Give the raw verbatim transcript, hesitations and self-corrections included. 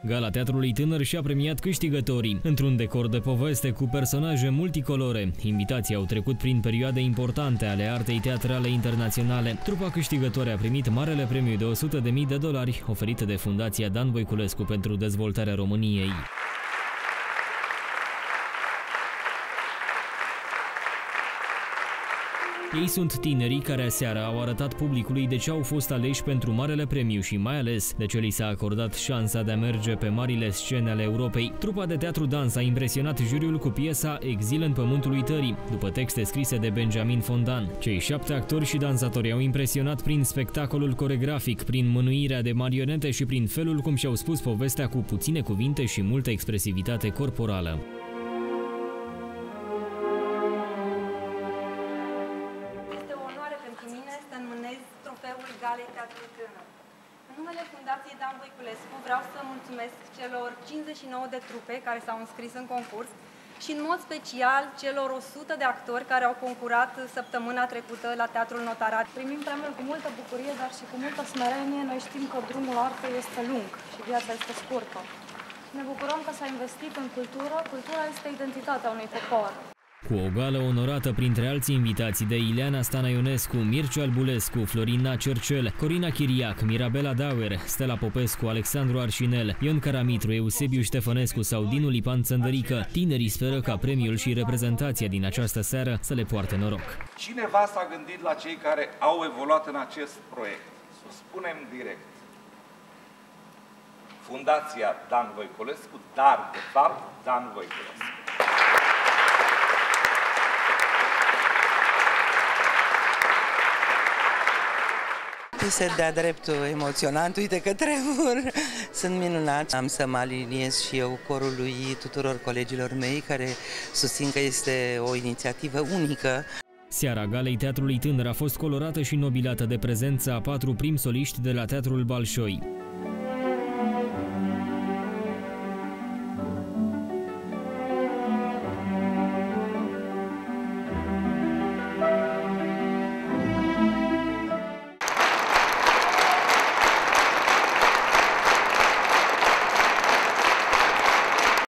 Gala Teatrului Tânăr și-a premiat câștigătorii, într-un decor de poveste cu personaje multicolore. Invitații au trecut prin perioade importante ale artei teatrale internaționale. Trupa câștigătoare a primit marele premiu de o sută de mii de dolari oferit de Fundația Dan Voiculescu pentru dezvoltarea României. Ei sunt tinerii care aseară au arătat publicului de ce au fost aleși pentru marele premiu și mai ales de ce li s-a acordat șansa de a merge pe marile scene ale Europei. Trupa de teatru dans a impresionat juriul cu piesa Exil în pământul uitării, după texte scrise de Benjamin Fondan. Cei șapte actori și dansatori au impresionat prin spectacolul coregrafic, prin mânuirea de marionete și prin felul cum și-au spus povestea cu puține cuvinte și multă expresivitate corporală. Trofeul Galei Teatrului Tânăr. În numele Fundației Dan Voiculescu vreau să mulțumesc celor cincizeci și nouă de trupe care s-au înscris în concurs și în mod special celor o sută de actori care au concurat săptămâna trecută la Teatrul Notarat. Primim premiul cu multă bucurie, dar și cu multă smerenie. Noi știm că drumul artei este lung și viața este scurtă. Ne bucurăm că s-a investit în cultură. Cultura este identitatea unui popor. Cu o gală onorată printre alții invitații de Ileana Stanaionescu, Mircea Albulescu, Florina Cercel, Corina Chiriac, Mirabela Dauer, Stella Popescu, Alexandru Arșinel, Ion Caramitru, Eusebiu Ștefănescu sau Dinu Lipan Țăndărică, tinerii speră ca premiul și reprezentația din această seară să le poarte noroc. Cineva s-a gândit la cei care au evoluat în acest proiect. Să spunem direct. Fundația Dan Voiculescu, dar de fapt Dan Voiculescu. Este de-a dreptul emoționant. Uite că tremur. Sunt minunați. Am să mă aliniez și eu corului tuturor colegilor mei care susțin că este o inițiativă unică. Seara Galei Teatrului Tânăr a fost colorată și nobilată de prezența a patru prim soliști de la Teatrul Balșoi.